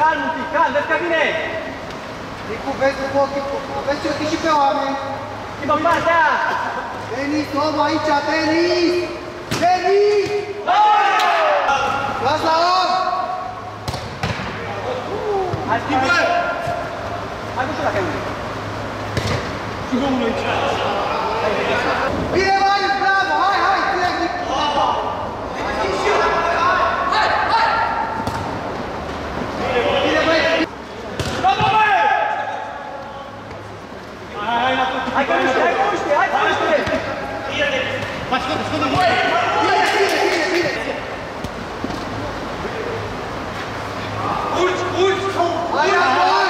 calm un pic, calm, vezi că vine! Nicu, vezi cu ochii, vezi ce și pe oameni. Schimbă partea! Denis, om aici, Denis! Denis! Las la om! Hai, schimbă! Hai, nu știu dacă ai unde. Schimbă unul aici. Bine, Marius, bravo! Hai, hai, trec, Nicu! Bine, băieți! Hai că nu știe, hai că nu știe, hai că nu știe! Mai scătă, Bine, bine, bine! Urci, urci! Hai, hai!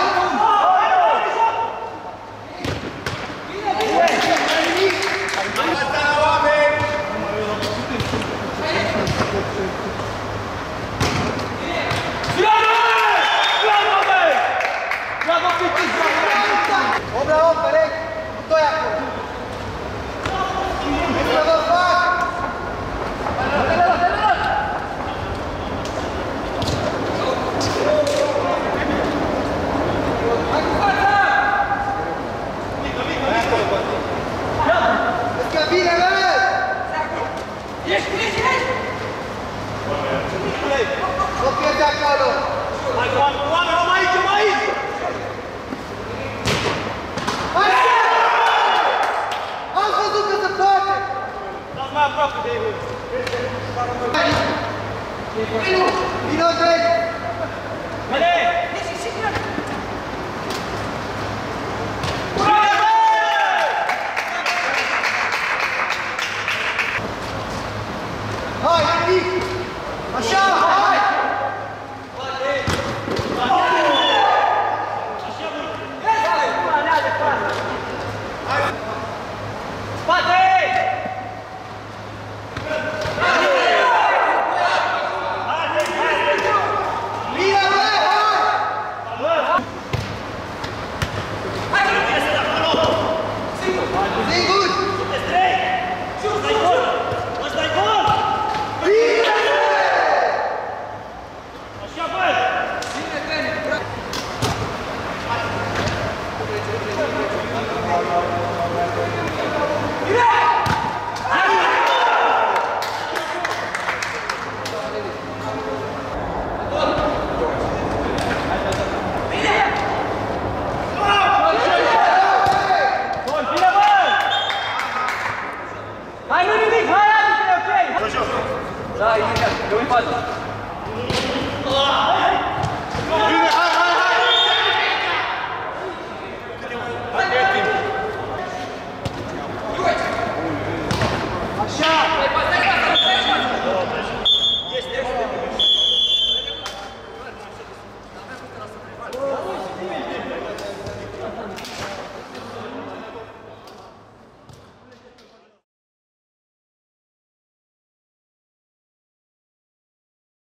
Om la om, corect! Doi acolo! Să vă fac! Hai cu fața! Vezi că vine, bă! Ești! Nu pierde acolo! Hai, oameni, om aici, om aici! Hai! Am văzut că se poate! Dați mai aproape de ei. Vino, treci! Vede! Hai, Nicu! Așa, hai! Spate! Bine, bă, hai! Singur! Bine! Hai, nu nimic, hai, adică e ok! Da, imediat, eu în față.